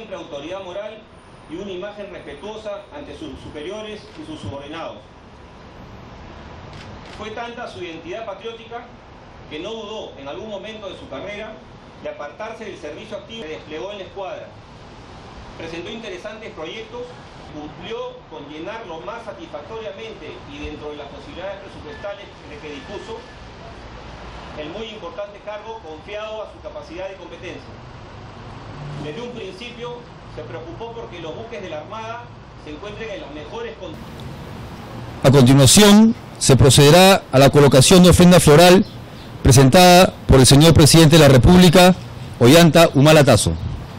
siempre autoridad moral y una imagen respetuosa ante sus superiores y sus subordinados. Fue tanta su identidad patriótica que no dudó en algún momento de su carrera de apartarse del servicio activo que desplegó en la escuadra. Presentó interesantes proyectos, cumplió con llenarlo más satisfactoriamente y dentro de las posibilidades presupuestales de que dispuso el muy importante cargo confiado a su capacidad y competencia. Desde un principio se preocupó porque los buques de la Armada se encuentren en las mejores condiciones. A continuación se procederá a la colocación de ofrenda floral presentada por el señor Presidente de la República, Ollanta Humala Tasso.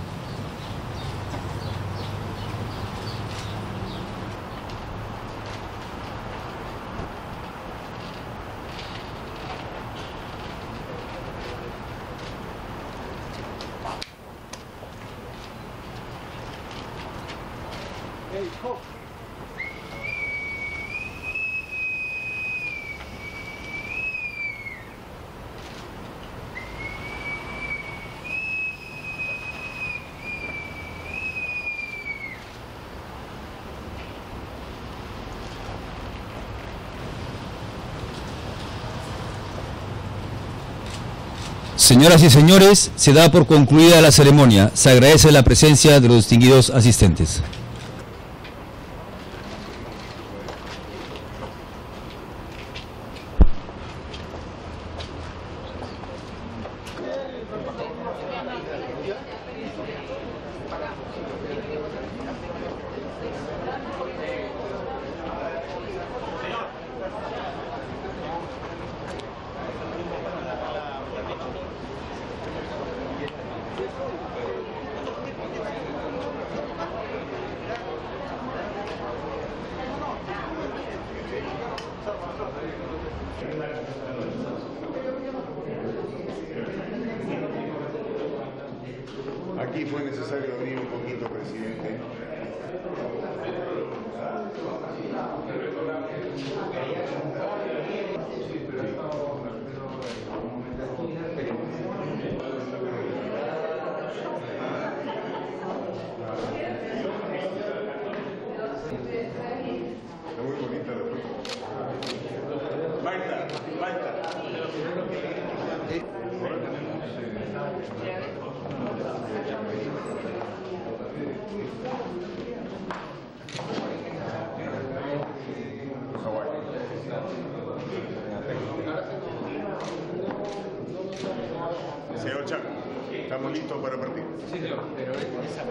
Señoras y señores, se da por concluida la ceremonia. Se agradece la presencia de los distinguidos asistentes. Aquí fue necesario abrir un poquito, presidente. Está muy bonita la foto. Marta. Señor Chaco, ¿estamos listos para partir? Sí, pero